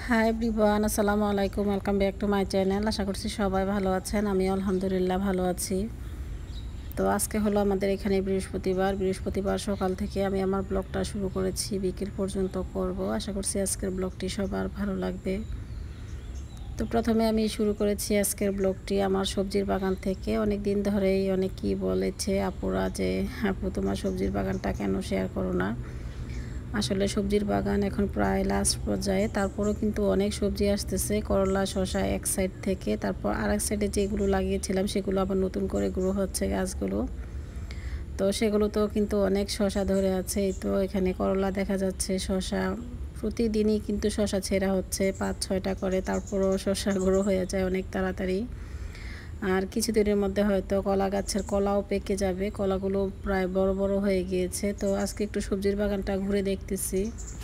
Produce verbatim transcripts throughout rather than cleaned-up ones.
High everyone, আসসালামু আলাইকুম। Welcome back to my channel. আশা করছি সবাই ভালো আছেন। আমি আলহামদুলিল্লাহ ভালো আছি। তো আজকে হলো আমাদের এখানে বৃহস্পতিবার বৃহস্পতিবার সকাল থেকে আমি আমার ব্লগটা শুরু করেছি, বিকেল পর্যন্ত করব। আশা করছি আজকের ব্লগটি সবার ভালো লাগবে। তো প্রথমে আমি শুরু করেছি আজকের ব্লগটি আমার সবজির বাগান থেকে। অনেক দিন ধরেই অনেকেই বলেছে আপুরা যে আপু তোমার সবজির বাগানটা কেন শেয়ার করো না। আসলে সবজির বাগান এখন প্রায় লাস্ট পর্যায়ে, তারপরেও কিন্তু অনেক সবজি আসতেছে। করলা শসা এক সাইড থেকে, তারপর আর এক সাইডে যেগুলো লাগিয়েছিলাম সেগুলো আবার নতুন করে গ্রো হচ্ছে গাছগুলো। তো সেগুলো তো কিন্তু অনেক শসা ধরে আছে। এই তো এখানে করলা দেখা যাচ্ছে, শসা প্রতিদিনই কিন্তু শসা ছেঁড়া হচ্ছে পাঁচ ছয়টা করে, তারপরও শসা গ্রো হয়ে যায় অনেক তাড়াতাড়ি। আর কিছুদিনের মধ্যে হয়তো কলা গাছের কলাও পেকে যাবে। কলাগুলো প্রায় বড় বড় হয়ে গিয়েছে। তো আজকে একটু সবজির বাগানটা ঘুরে দেখতেছি।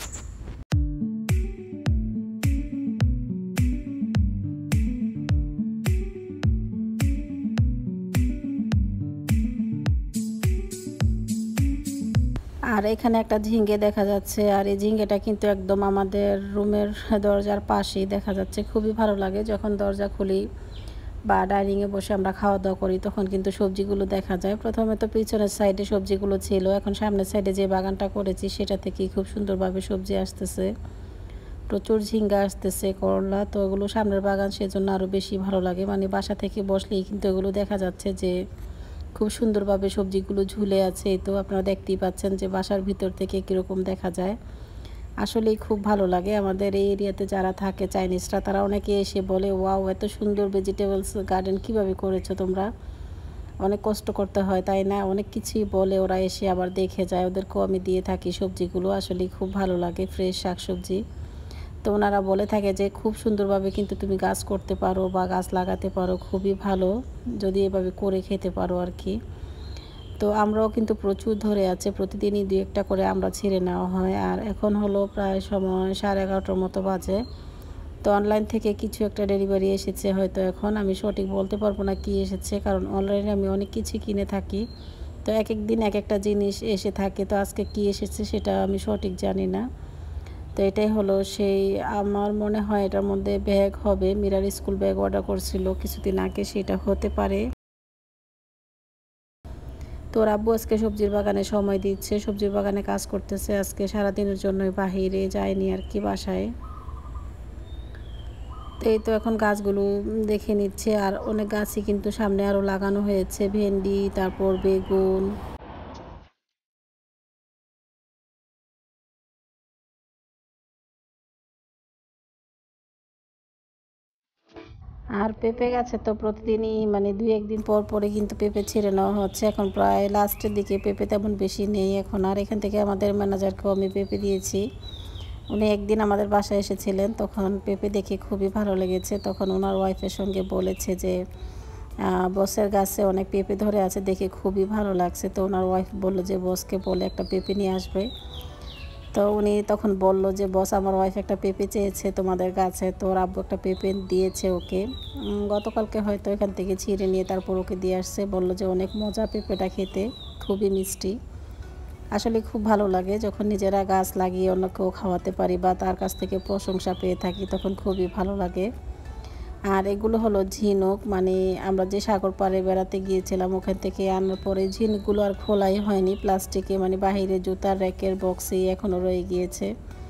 আর এখানে একটা ঝিঙ্গে দেখা যাচ্ছে, আর এই ঝিঙ্গেটা কিন্তু একদম আমাদের রুমের দরজার পাশেই দেখা যাচ্ছে। খুবই ভালো লাগে যখন দরজা খুলি বা ডাইনিংয়ে বসে আমরা খাওয়া দাওয়া করি, তখন কিন্তু সবজিগুলো দেখা যায়। প্রথমে তো পিছনের সাইডে সবজিগুলো ছিল, এখন সামনের সাইডে যে বাগানটা করেছি সেটা থেকেই খুব সুন্দরভাবে সবজি আসতেছে। প্রচুর ঝিঙ্গা আসতেছে, করলা। তো ওগুলো সামনের বাগান, সেজন্য আরও বেশি ভালো লাগে। মানে বাসা থেকে বসলেই কিন্তু এগুলো দেখা যাচ্ছে যে খুব সুন্দরভাবে সবজিগুলো ঝুলে আছে। তো আপনারা দেখতেই পাচ্ছেন যে বাসার ভিতর থেকে কীরকম দেখা যায়। আসলেই খুব ভালো লাগে। আমাদের এই এরিয়াতে যারা থাকে চাইনিজরা, তারা অনেকে এসে বলে, ওয়াও এত সুন্দর ভেজিটেবলস গার্ডেন কিভাবে করেছো তোমরা, অনেক কষ্ট করতে হয় তাই না, অনেক কিছুই বলে। ওরা এসে আবার দেখে যায়, ওদেরকেও আমি দিয়ে থাকি সবজিগুলো। আসলেই খুব ভালো লাগে ফ্রেশ শাকসবজি। তো ওনারা বলে থাকে যে খুব সুন্দরভাবে কিন্তু তুমি গাছ করতে পারো বা গাছ লাগাতে পারো, খুবই ভালো যদি এভাবে করে খেতে পারো আর কি। তো আমরাও কিন্তু প্রচুর ধরে আছে, প্রতিদিনই দুই একটা করে আমরা ছিঁড়ে নেওয়া হয়। আর এখন হলো প্রায় সময় সাড়ে এগারোটার মতো বাজে। তো অনলাইন থেকে কিছু একটা ডেলিভারি এসেছে হয়তো, এখন আমি সঠিক বলতে পারবো না কি এসেছে, কারণ অনলাইনে আমি অনেক কিছু কিনে থাকি। তো এক এক দিন এক একটা জিনিস এসে থাকে। তো আজকে কি এসেছে সেটা আমি সঠিক জানি না। তো এটাই হলো সেই, আমার মনে হয় এটার মধ্যে ব্যাগ হবে, মিরার স্কুল ব্যাগ অর্ডার করছিল কিছুদিন আগে, সেটা হতে পারে। তো আব্বু আজকে সবজির বাগানে সময় দিচ্ছে, সবজির বাগানে কাজ করতেছে। আজকে সারাদিনের জন্যই বাহিরে যায়নি আর কি, বাসায়। তো এই তো এখন গাছগুলো দেখে নিচ্ছে। আর অনেক গাছই কিন্তু সামনে আরও লাগানো হয়েছে, ভেন্ডি, তারপর বেগুন। আর পেঁপে গাছে তো প্রতিদিনই মানে দুই একদিন পর পরে কিন্তু পেঁপে ছিঁড়ে নেওয়া হচ্ছে। এখন প্রায় লাস্টের দিকে, পেঁপে তেমন বেশি নেই এখন। আর এখান থেকে আমাদের ম্যানেজারকেও আমি পেঁপে দিয়েছি। উনি একদিন আমাদের বাসায় এসেছিলেন, তখন পেঁপে দেখে খুবই ভালো লেগেছে। তখন ওনার ওয়াইফের সঙ্গে বলেছে যে বসের গাছে অনেক পেঁপে ধরে আছে, দেখে খুবই ভালো লাগছে। তো ওনার ওয়াইফ বলল যে বসকে বলে একটা পেঁপে নিয়ে আসবে। তো উনি তখন বলল যে বস, আমার ওয়াইফ একটা পেঁপে চেয়েছে তোমাদের গাছে। তো ওর আব্বু একটা পেঁপে দিয়েছে ওকে, গতকালকে হয়তো এখান থেকে ছিঁড়ে নিয়ে তারপর ওকে দিয়ে আসছে। বলল যে অনেক মজা পেঁপেটা খেতে, খুবই মিষ্টি। আসলে খুব ভালো লাগে যখন নিজেরা গাছ লাগিয়ে অন্যকেও খাওয়াতে পারি বা তার কাছ থেকে প্রশংসা পেয়ে থাকি, তখন খুবই ভালো লাগে। আর এগুলো হলো ঝিনুক, মানে আমরা যে সাগর পাড়ে বেড়াতে গিয়েছিলাম ওখান থেকে আনার পরে ঝিনুকগুলো আর খোলাই হয়নি, প্লাস্টিকে মানে বাহিরে জুতার র্যাকের বক্সেই এখনও রয়ে গিয়েছে।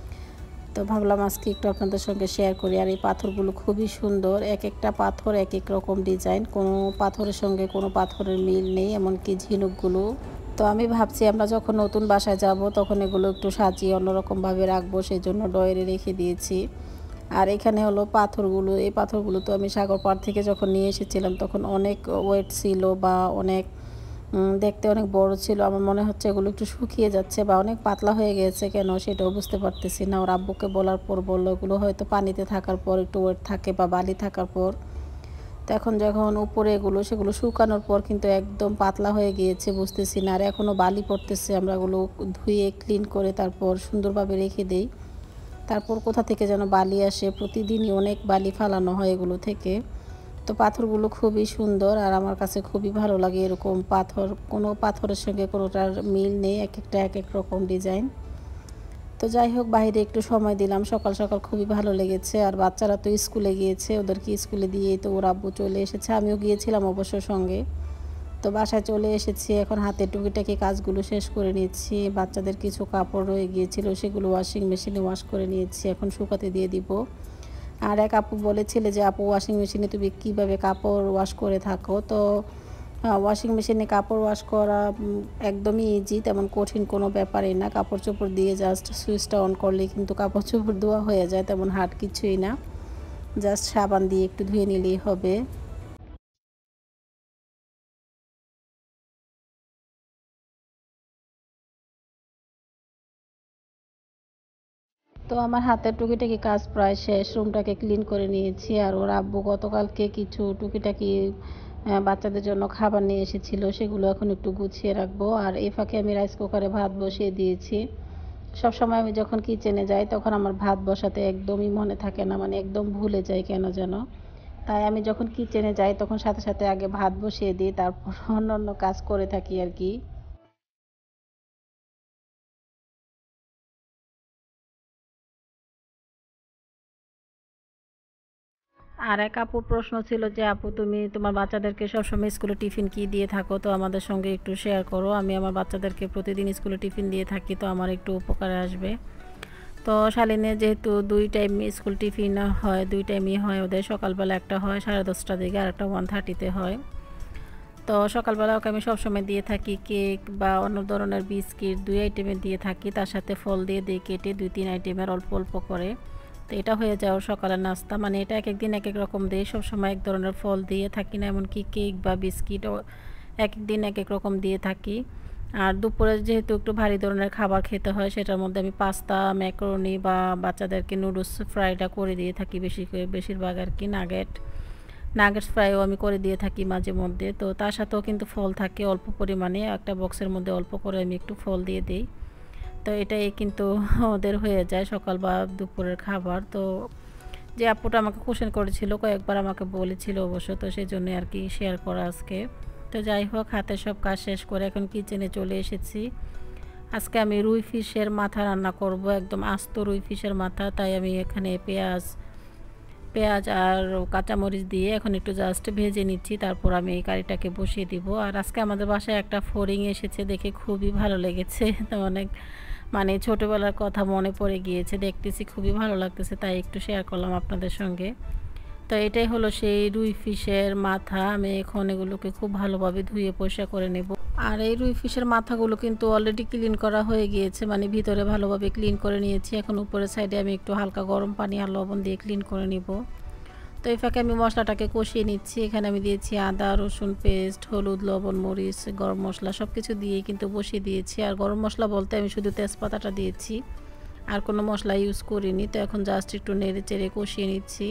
তো ভাবলাম আজকে একটু আপনাদের সঙ্গে শেয়ার করি। আর এই পাথরগুলো খুবই সুন্দর, এক একটা পাথর এক এক রকম ডিজাইন, কোনো পাথরের সঙ্গে কোনো পাথরের মিল নেই, এমনকি ঝিনুকগুলো। তো আমি ভাবছি আমরা যখন নতুন বাসায় যাব তখন এগুলো একটু সাজিয়ে অন্যরকমভাবে রাখবো, সেই জন্য ডয়ারে রেখে দিয়েছি। আর এখানে হলো পাথরগুলো, এই পাথরগুলো তো আমি সাগর পাড় থেকে যখন নিয়ে এসেছিলাম তখন অনেক ওয়েট ছিল বা অনেক দেখতে অনেক বড় ছিল। আমার মনে হচ্ছে এগুলো একটু শুকিয়ে যাচ্ছে বা অনেক পাতলা হয়ে গেছে কেন সেটাও বুঝতে পারতেছি না। ওর আব্বুকে বলার পর বললো এগুলো হয়তো পানিতে থাকার পর একটু ওয়েট থাকে বা বালি থাকার পর। তো এখন যখন উপরে এগুলো সেগুলো শুকানোর পর কিন্তু একদম পাতলা হয়ে গিয়েছে, বুঝতেছি না। আর এখনও বালি পড়তেছে, আমরা এগুলো ধুয়ে ক্লিন করে তারপর সুন্দরভাবে রেখে দিই। তারপর কোথা থেকে যেন বালি আসে, প্রতিদিনই অনেক বালি ফালানো হয় এগুলো থেকে। তো পাথরগুলো খুবই সুন্দর আর আমার কাছে খুবই ভালো লাগে এরকম পাথর, কোনো পাথরের সঙ্গে কোনোটার মিল নেই, এক একটা এক এক রকম ডিজাইন। তো যাই হোক, বাইরে একটু সময় দিলাম, সকাল সকাল খুবই ভালো লেগেছে। আর বাচ্চারা তো স্কুলে গিয়েছে, ওদেরকে স্কুলে দিয়েই তো ওর আব্বু চলে এসেছে, আমিও গিয়েছিলাম অবশ্য সঙ্গে। তো বাসায় চলে এসেছি, এখন হাতে টুকিটাকি কাজগুলো শেষ করে নিচ্ছি। বাচ্চাদের কিছু কাপড় রয়ে গিয়েছিল, সেগুলো ওয়াশিং মেশিনে ওয়াশ করে নিয়েছি, এখন শুকাতে দিয়ে দিব। আর এক আপু বলেছিলে যে আপু ওয়াশিং মেশিনে তুমি কীভাবে কাপড় ওয়াশ করে থাকো। তো ওয়াশিং মেশিনে কাপড় ওয়াশ করা একদমই ইজি, তেমন কঠিন কোনো ব্যাপারই না। কাপড় চোপড় দিয়ে জাস্ট সুইচটা অন করলেই কিন্তু কাপড় চোপড় ধোয়া হয়ে যায়, তেমন হার্ড কিছুই না। জাস্ট সাবান দিয়ে একটু ধুয়ে নিলেই হবে। তো আমার হাতের টুকিটাকি কাজ প্রায় শেষ, রুমটাকে ক্লিন করে নিয়েছি। আর ওর আব্বু গতকালকে কিছু টুকিটাকি বাচ্চাদের জন্য খাবার নিয়ে এসেছিল, সেগুলো এখন একটু গুছিয়ে রাখবো। আর এই ফাঁকে আমি রাইস কুকারে ভাত বসিয়ে দিয়েছি। সবসময় আমি যখন কিচেনে যাই তখন আমার ভাত বসাতে একদমই মনে থাকে না, মানে একদম ভুলে যাই কেন যেন। তাই আমি যখন কিচেনে যাই তখন সাথে সাথে আগে ভাত বসিয়ে দিই, তারপর অন্য অন্য কাজ করে থাকি আর কি। আর এক আপুর প্রশ্ন ছিল যে আপু তুমি তোমার বাচ্চাদেরকে সবসময় স্কুলে টিফিন কি দিয়ে থাকো, তো আমাদের সঙ্গে একটু শেয়ার করো। আমি আমার বাচ্চাদেরকে প্রতিদিন স্কুলে টিফিন দিয়ে থাকি, তো আমার একটু উপকারে আসবে। তো শালিনে যেহেতু দুই টাইম স্কুল টিফিন হয়, দুই টাইমই হয় ওদের, সকালবেলা একটা হয় সাড়ে দশটার দিকে, আর একটা ওয়ান থার্টিতে হয়। তো সকালবেলা ওকে আমি সবসময় দিয়ে থাকি কেক বা অন্য ধরনের বিস্কিট, দুই আইটেমের দিয়ে থাকি, তার সাথে ফল দিয়ে দিই কেটে, দুই তিন আইটেমের অল্প অল্প করে। তো এটা হয়ে যায় ওর সকালের নাস্তা। মানে এটা এক একদিন এক এক রকম দিই, সবসময় এক ধরনের ফল দিয়ে থাকি না, এমনকি কেক বা বিস্কিটও এক এক দিন এক এক রকম দিয়ে থাকি। আর দুপুরে যেহেতু একটু ভারী ধরনের খাবার খেতে হয়, সেটার মধ্যে আমি পাস্তা, ম্যাকারনি বা বাচ্চাদেরকে নুডলস ফ্রাইটা করে দিয়ে থাকি বেশি করে, বেশিরভাগ আর কি। নাগেট নাগেটস ফ্রাইও আমি করে দিয়ে থাকি মাঝে মধ্যে। তো তার সাথেও কিন্তু ফল থাকে অল্প পরিমাণে, একটা বক্সের মধ্যে অল্প করে আমি একটু ফল দিয়ে দিই। তো এটাই কিন্তু ওদের হয়ে যায় সকাল বা দুপুরের খাবার। তো যে আপুটা আমাকে কোশ্চেন করেছিল, কয়েকবার আমাকে বলেছিল অবশ্য, তো সেই জন্য আর কি শেয়ার করা আজকে। তো যাই হোক, হাতে সব কাজ শেষ করে এখন কিচেনে চলে এসেছি। আজকে আমি রুই ফিশের মাথা রান্না করব, একদম আস্ত রুই ফিশের মাথা। তাই আমি এখানে পেঁয়াজ পেঁয়াজ আর কাঁচামরিচ দিয়ে এখন একটু জাস্ট ভেজে নিচ্ছি, তারপর আমি এই কারিটাকে বসিয়ে দিব। আর আজকে আমাদের বাসায় একটা ফড়িং এসেছে, দেখে খুবই ভালো লেগেছে। তো অনেক মানে ছোটোবেলার কথা মনে পড়ে গিয়েছে, দেখতেছি খুবই ভালো লাগতেছে, তাই একটু শেয়ার করলাম আপনাদের সঙ্গে। তো এটাই হলো সেই রুই ফিশের মাথা। আমি এখন এগুলোকে খুব ভালোভাবে ধুয়ে পরিষ্কার করে নেব। আর এই রুই ফিশের মাথাগুলো কিন্তু অলরেডি ক্লিন করা হয়ে গিয়েছে, মানে ভিতরে ভালোভাবে ক্লিন করে নিয়েছি। এখন উপরের সাইডে আমি একটু হালকা গরম পানি আর লবণ দিয়ে ক্লিন করে নিব। তো এই ফাঁকে আমি মশলাটাকে কষিয়ে নিচ্ছি। এখানে আমি দিয়েছি আদা রসুন পেস্ট, হলুদ, লবণ, মরিচ, গরম মশলা সব কিছু দিয়ে কিন্তু বসিয়ে দিয়েছি। আর গরম মশলা বলতে আমি শুধু তেজপাতাটা দিয়েছি, আর কোনো মশলা ইউজ করিনি। তো এখন জাস্ট একটু নেড়ে চেড়ে কষিয়ে নিচ্ছি।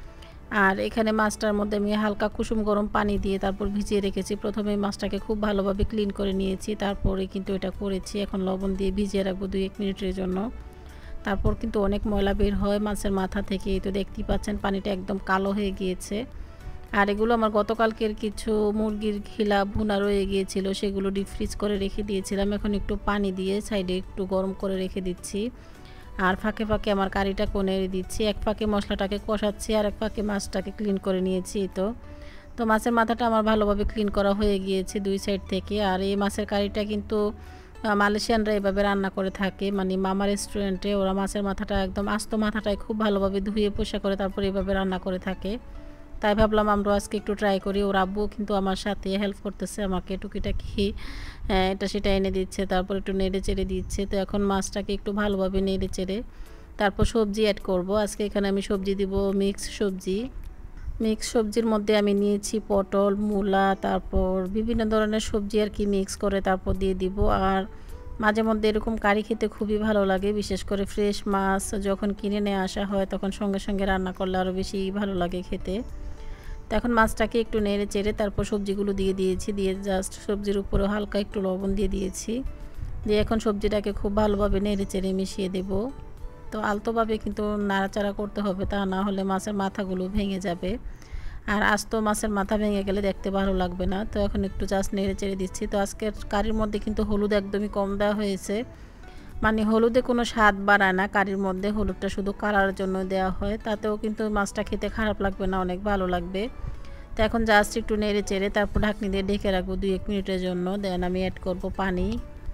আর এখানে মাছটার মধ্যে আমি হালকা কুসুম গরম পানি দিয়ে তারপর ভিজিয়ে রেখেছি। প্রথমে মাছটাকে খুব ভালোভাবে ক্লিন করে নিয়েছি, তারপরে কিন্তু এটা করেছি। এখন লবণ দিয়ে ভিজিয়ে রাখবো দুই এক মিনিটের জন্য। তারপর কিন্তু অনেক ময়লা বের হয় মাছের মাথা থেকে, তো দেখতেই পাচ্ছেন পানিটা একদম কালো হয়ে গিয়েছে। আর এগুলো আমার গতকালকের কিছু মুরগির ঘিলা ভুনা রয়ে গিয়েছিল, সেগুলো ডিপ ফ্রিজ করে রেখে দিয়েছিলাম। এখন একটু পানি দিয়ে সাইডে একটু গরম করে রেখে দিচ্ছি। আর ফাঁকে ফাঁকে আমার কারিটা নেড়ে দিচ্ছি, এক ফাঁকে মশলাটাকে কষাচ্ছি আর এক ফাঁকে মাছটাকে ক্লিন করে নিয়েছি। তো তো মাছের মাথাটা আমার ভালোভাবে ক্লিন করা হয়ে গিয়েছে দুই সাইড থেকে। আর এই মাছের কারিটা কিন্তু মালয়েশিয়ানরা এভাবে রান্না করে থাকে, মানে মামা রেস্টুরেন্টে ওরা মাছের মাথাটা একদম আস্ত মাথাটাই খুব ভালোভাবে ধুয়ে পরিষ্কার করে তারপর এভাবে রান্না করে থাকে। তাই ভাবলাম আমরা আজকে একটু ট্রাই করি। ওর আব্বু কিন্তু আমার সাথে হেল্প করতেছে, আমাকে টুকিটাকি এটা সেটা এনে দিচ্ছে, তারপর একটু নেড়ে চেড়ে দিচ্ছে। তো এখন মাছটাকে একটু ভালোভাবে নেড়ে চেড়ে তারপর সবজি অ্যাড করব। আজকে এখানে আমি সবজি দিব মিক্স সবজি। মিক্স সবজির মধ্যে আমি নিয়েছি পটল, মূলা, তারপর বিভিন্ন ধরনের সবজি আর কি মিক্স করে তারপর দিয়ে দিব। আর মাঝে মধ্যে এরকম কারি খেতে খুবই ভালো লাগে, বিশেষ করে ফ্রেশ মাছ যখন কিনে নিয়ে আসা হয় তখন সঙ্গে সঙ্গে রান্না করলে আরও বেশি ভালো লাগে খেতে। তো এখন মাছটাকে একটু নেড়ে চেড়ে তারপর সবজিগুলো দিয়ে দিয়েছি, দিয়ে জাস্ট সবজির উপরে হালকা একটু লবণ দিয়ে দিয়েছি। দিয়ে এখন সবজিটাকে খুব ভালোভাবে নেড়ে চেড়ে মিশিয়ে দেব। তো আলতোভাবে কিন্তু নাড়াচাড়া করতে হবে, তা না হলে মাছের মাথাগুলো ভেঙে যাবে। আর আস্ত মাছের মাথা ভেঙে গেলে দেখতে ভালো লাগবে না। তো এখন একটু জাস্ট নেড়ে চেড়ে দিচ্ছি। তো আজকের কারির মধ্যে কিন্তু হলুদ একদমই কম দেওয়া হয়েছে, মানে হলুদে কোনো স্বাদ বাড়ায় না কারির মধ্যে, হলুদটা শুধু কালারের জন্য দেওয়া হয়, তাতেও কিন্তু মাছটা খেতে খারাপ লাগবে না, অনেক ভালো লাগবে। তো এখন জাস্ট একটু নেড়ে চেড়ে তারপর ঢাকনি দিয়ে ঢেকে রাখবো দুই এক মিনিটের জন্য। দেন আমি অ্যাড করব পানি।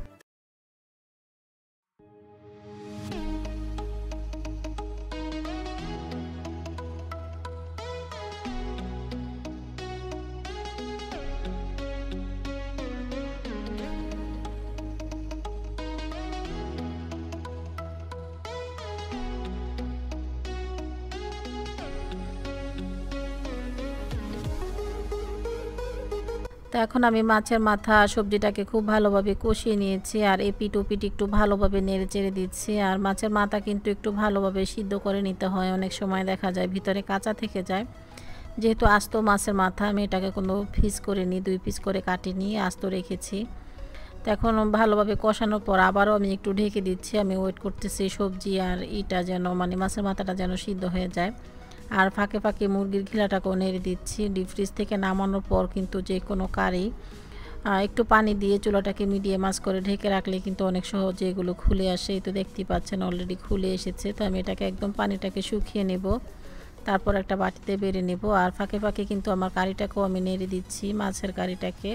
তো এখন আমি মাছের মাথা সবজিটাকে খুব ভালোভাবে কষিয়ে নিয়েছি, আর এপিট ওপিট একটু ভালোভাবে নেড়ে চেড়ে দিচ্ছি। আর মাছের মাথা কিন্তু একটু ভালোভাবে সিদ্ধ করে নিতে হয়, অনেক সময় দেখা যায় ভিতরে কাঁচা থেকে যায়। যেহেতু আস্ত মাছের মাথা, আমি এটাকে কোনো পিস করে নিই, দুই পিস করে কাটিনি, আস্ত রেখেছি। তো এখন ভালোভাবে কষানোর পর আবারও আমি একটু ঢেকে দিচ্ছি। আমি ওয়েট করতেছি সবজি আর ইটা যেন, মানে মাছের মাথাটা যেন সিদ্ধ হয়ে যায়। আর ফাঁকে ফাঁকে মুরগির ঘিলাটাকেও নেড়ে দিচ্ছি। ডিপ ফ্রিজ থেকে নামানোর পর কিন্তু যে কোনো কারি একটু পানি দিয়ে চুলাটাকে মিডিয়াম আঁচ করে ঢেকে রাখলে কিন্তু অনেক সহজে এগুলো খুলে আসে। এই তো দেখতেই পাচ্ছেন অলরেডি খুলে এসেছে। তো আমি এটাকে একদম পানিটাকে শুকিয়ে নেব, তারপর একটা বাটিতে বেড়ে নেব। আর ফাঁকে ফাঁকে কিন্তু আমার কারিটাকেও আমি নেড়ে দিচ্ছি, মাছের কারিটাকে।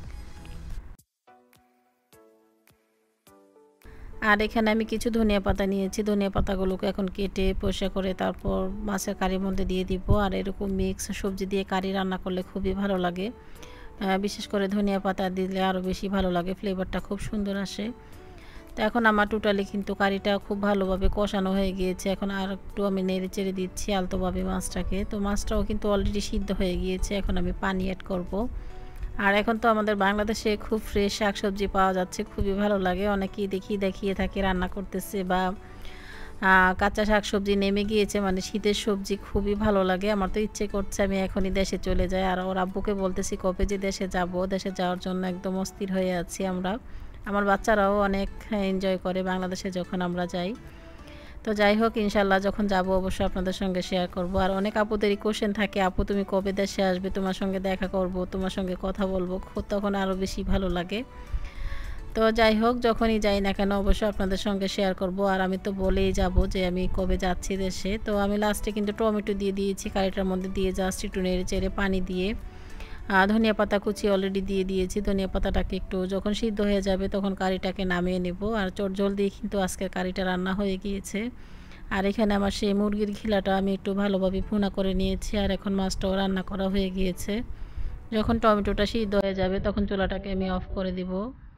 আর এখানে আমি কিছু ধনিয়া পাতা নিয়েছি, ধনিয়া পাতাগুলোকে এখন কেটে পরিষ্কার করে তারপর মাছের কারির মধ্যে দিয়ে দিব। আর এরকম মিক্স সবজি দিয়ে কারি রান্না করলে খুবই ভালো লাগে, বিশেষ করে ধনিয়া পাতা দিলে আরও বেশি ভালো লাগে, ফ্লেভারটা খুব সুন্দর আসে। তো এখন আমার টোটালি কিন্তু কারিটা খুব ভালোভাবে কষানো হয়ে গিয়েছে। এখন আর একটু আমি নেড়ে চেড়ে দিচ্ছি আলতোভাবে মাছটাকে। তো মাছটাও কিন্তু অলরেডি সিদ্ধ হয়ে গিয়েছে, এখন আমি পানি অ্যাড করব। আর এখন তো আমাদের বাংলাদেশে খুব ফ্রেশ শাকসবজি পাওয়া যাচ্ছে, খুবই ভালো লাগে। অনেকেই দেখি দেখিয়ে থাকে রান্না করতেছে, বা কাঁচা শাকসবজি নেমে গিয়েছে, মানে শীতের সবজি খুবই ভালো লাগে। আমার তো ইচ্ছে করছে আমি এখনই দেশে চলে যাই। আর ওর আব্বুকে বলতেছি কবে যে দেশে যাব, দেশে যাওয়ার জন্য একদম অস্থির হয়ে আছি আমরা। আমার বাচ্চারাও অনেক এনজয় করে বাংলাদেশে যখন আমরা যাই। তো যাই হোক, ইনশাল্লাহ যখন যাব অবশ্যই আপনাদের সঙ্গে শেয়ার করব। আর অনেক আপুদেরই কোশ্চেন থাকে, আপু তুমি কবে দেশে আসবে, তোমার সঙ্গে দেখা করব, তোমার সঙ্গে কথা বলবো, তখন আরও বেশি ভালো লাগে। তো যাই হোক, যখনই যাই না কেন অবশ্যই আপনাদের সঙ্গে শেয়ার করব। আর আমি তো বলেই যাব যে আমি কবে যাচ্ছি দেশে। তো আমি লাস্টে কিন্তু টমেটো দিয়ে দিয়েছি কারিটার মধ্যে, দিয়ে জাস্ট একটু নেড়ে চেড়ে পানি দিয়ে ধনিয়া পাতা কুচি অলরেডি দিয়ে দিয়েছি। ধনিয়া পাতাটাকে একটু যখন সিদ্ধ হয়ে যাবে তখন কারিটাকে নামিয়ে নেব। আর চট জলদি কিন্তু আজকের কারিটা রান্না হয়ে গিয়েছে। আর এখানে আমার সেই মুরগির ঘিলাটা আমি একটু ভালোভাবে ভুনা করে নিয়েছি। আর এখন মাছটাও রান্না করা হয়ে গিয়েছে। যখন টমেটোটা সিদ্ধ হয়ে যাবে তখন চুলাটাকে আমি অফ করে দিব।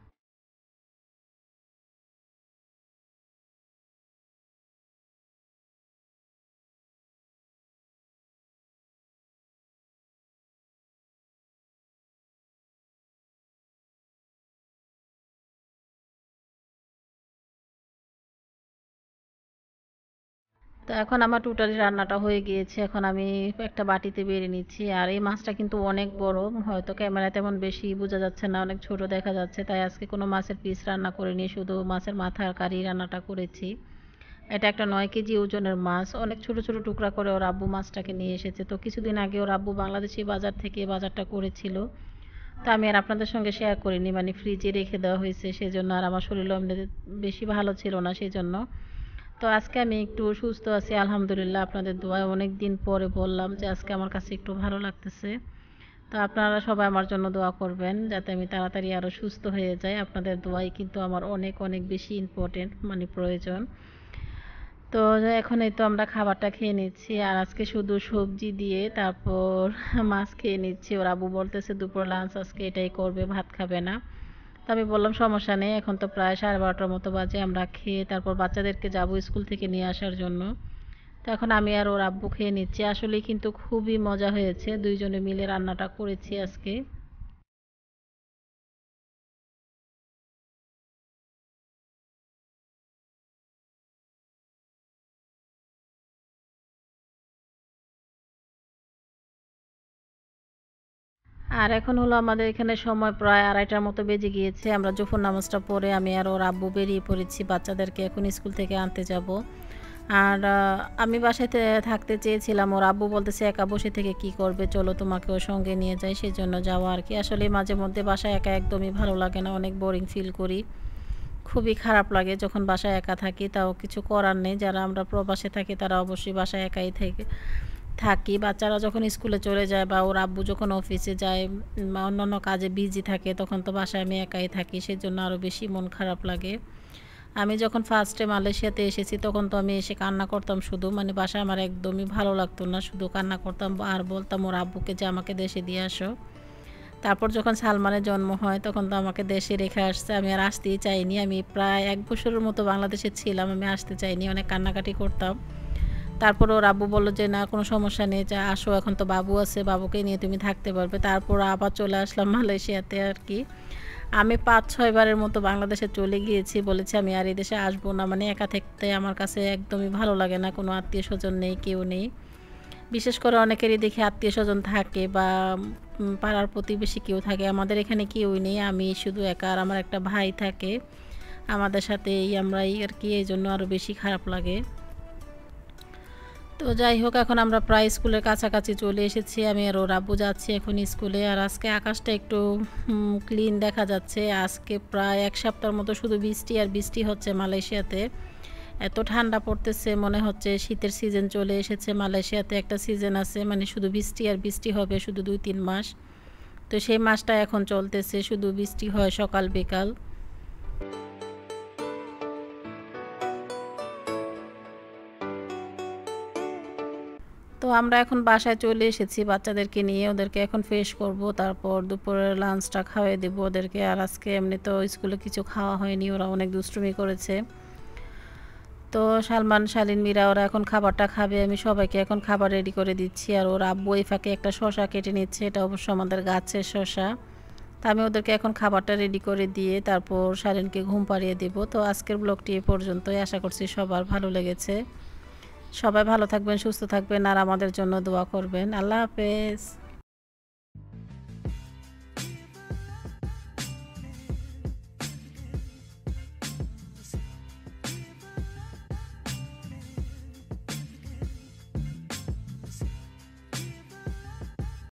তো এখন আমার টোটালি রান্নাটা হয়ে গিয়েছে, এখন আমি একটা বাটিতে বেড়ে নিচ্ছি। আর এই মাছটা কিন্তু অনেক বড়, হয়তো ক্যামেরায় তেমন বেশি বোঝা যাচ্ছে না, অনেক ছোট দেখা যাচ্ছে, তাই আজকে কোনো মাছের পিস রান্না করিনি, শুধু মাছের মাথার কারি রান্নাটা করেছি। এটা একটা নয় কেজি ওজনের মাছ, অনেক ছোট ছোট টুকরা করে ওর আব্বু মাছটাকে নিয়ে এসেছে। তো কিছুদিন আগে ওর আব্বু বাংলাদেশি বাজার থেকে বাজারটা করেছিল, তো আমি আর আপনাদের সঙ্গে শেয়ার করিনি, মানে ফ্রিজে রেখে দেওয়া হয়েছে সেজন্য। আর আমার শরীরও এমনি বেশি ভালো ছিল না সেই জন্য। তো আজকে আমি একটু সুস্থ আছি আলহামদুলিল্লাহ, আপনাদের দোয়ায়। অনেক দিন পরে বললাম যে আজকে আমার কাছে একটু ভালো লাগতেছে। তো আপনারা সবাই আমার জন্য দোয়া করবেন যাতে আমি তাড়াতাড়ি আরও সুস্থ হয়ে যাই। আপনাদের দোয়াই কিন্তু আমার অনেক অনেক বেশি ইম্পর্টেন্ট, মানে প্রয়োজন। তো এখন এই তো আমরা খাবারটা খেয়ে নিচ্ছি। আর আজকে শুধু সবজি দিয়ে তারপর মাছ খেয়ে নিচ্ছি। ওর আব্বু বলতেছে দুপুর লাঞ্চ আজকে এটাই করবে, ভাত খাবে না। তো আমি বললাম সমস্যা নেই, এখন তো প্রায় সাড়ে বারোটার মতো বাজে, আমরা খেয়ে তারপর বাচ্চাদেরকে যাবো স্কুল থেকে নিয়ে আসার জন্য। তো এখন আমি আর ওর আব্বু খেয়ে নিচ্ছি। আসলেই কিন্তু খুবই মজা হয়েছে, দুইজনে মিলে রান্নাটা করেছি আজকে। আর এখন হলো আমাদের এখানে সময় প্রায় আড়াইটার মতো বেজে গিয়েছে। আমরা জোহর নামাজটা পড়ে আমি আর ওর আব্বু বেরিয়ে পড়েছি, বাচ্চাদেরকে এখন স্কুল থেকে আনতে যাব। আর আমি বাসায় থাকতে চেয়েছিলাম, ওর আব্বু বলতেছে একা বসে থেকে কি করবে, চলো তোমাকেও সঙ্গে নিয়ে যাই, সেই জন্য যাওয়া আর কি। আসলে মাঝে মধ্যে বাসায় একা একদমই ভালো লাগে না, অনেক বোরিং ফিল করি, খুবই খারাপ লাগে যখন বাসায় একা থাকি, তাও কিছু করার নেই। যারা আমরা প্রবাসে থাকি তারা অবশ্যই বাসায় একাই থেকে থাকি। বাচ্চারা যখন স্কুলে চলে যায় বা ওর আব্বু যখন অফিসে যায় বা অন্যান্য কাজে বিজি থাকে, তখন তো বাসায় আমি একাই থাকি, সেজন্য আরও বেশি মন খারাপ লাগে। আমি যখন ফার্স্টে মালয়েশিয়াতে এসেছি তখন তো আমি এসে কান্না করতাম শুধু, মানে বাসা আমার একদমই ভালো লাগতো না, শুধু কান্না করতাম আর বলতাম ওর আব্বুকে যে আমাকে দেশে দিয়ে আসো। তারপর যখন সালমানের জন্ম হয় তখন তো আমাকে দেশে রেখে আসছে, আমি আর আসতেই চাইনি। আমি প্রায় এক বছরের মতো বাংলাদেশে ছিলাম, আমি আসতে চাইনি, অনেক কান্নাকাটি করতাম। তারপর ওর আব্বু বললো যে না কোনো সমস্যা নেই, যা আসো, এখন তো বাবু আছে, বাবুকে নিয়ে তুমি থাকতে পারবে। তারপর আবার চলে আসলাম মালয়েশিয়াতে আর কি। আমি পাঁচ ছয় বারের মতো বাংলাদেশে চলে গিয়েছি, বলেছি আমি আর এই দেশে আসবো না, মানে একা থাকতে আমার কাছে একদমই ভালো লাগে না, কোনো আত্মীয় স্বজন নেই, কেউ নেই। বিশেষ করে অনেকেরই দেখি আত্মীয় স্বজন থাকে বা পাড়ার প্রতিবেশী কেউ থাকে, আমাদের এখানে কেউই নেই, আমি শুধু একা, আর আমার একটা ভাই থাকে আমাদের সাথে, এই আমরাই আর কি, এই জন্য আরও বেশি খারাপ লাগে। তো যাই হোক, এখন আমরা প্রায় স্কুলের কাছাকাছি চলে এসেছি, আমি আর ওর আব্বু যাচ্ছি এখন স্কুলে। আর আজকে আকাশটা একটু ক্লিন দেখা যাচ্ছে। আজকে প্রায় এক সপ্তাহের মতো শুধু বৃষ্টি আর বৃষ্টি হচ্ছে মালয়েশিয়াতে। এত ঠান্ডা পড়তেছে, মনে হচ্ছে শীতের সিজন চলে এসেছে। মালয়েশিয়াতে একটা সিজন আছে, মানে শুধু বৃষ্টি আর বৃষ্টি হবে শুধু দুই তিন মাস। তো সেই মাসটা এখন চলতেছে, শুধু বৃষ্টি হয় সকাল বিকাল। তো আমরা এখন বাসায় চলে এসেছি বাচ্চাদেরকে নিয়ে, ওদেরকে এখন ফ্রেশ করব, তারপর দুপুরের লাঞ্চটা খাওয়াই দেবো ওদেরকে। আর আজকে এমনি তো স্কুলে কিছু খাওয়া হয়নি, ওরা অনেক দুষ্টুমি করেছে। তো সালমান, শালিন, মীরা ওরা এখন খাবারটা খাবে, আমি সবাইকে এখন খাবার রেডি করে দিচ্ছি। আর ওর আব্বু এই ফাঁকে একটা শসা কেটে নিচ্ছে, এটা অবশ্য আমাদের গাছের শসা। তা আমি ওদেরকে এখন খাবারটা রেডি করে দিয়ে তারপর শালিনকে ঘুম পাড়িয়ে দেব। তো আজকের ব্লগটি এ পর্যন্তই, আশা করছি সবার ভালো লেগেছে। সবাই ভালো থাকবেন, সুস্থ থাকবেন আর আমাদের জন্য দোয়া করবেন। আল্লাহ হাফেজ।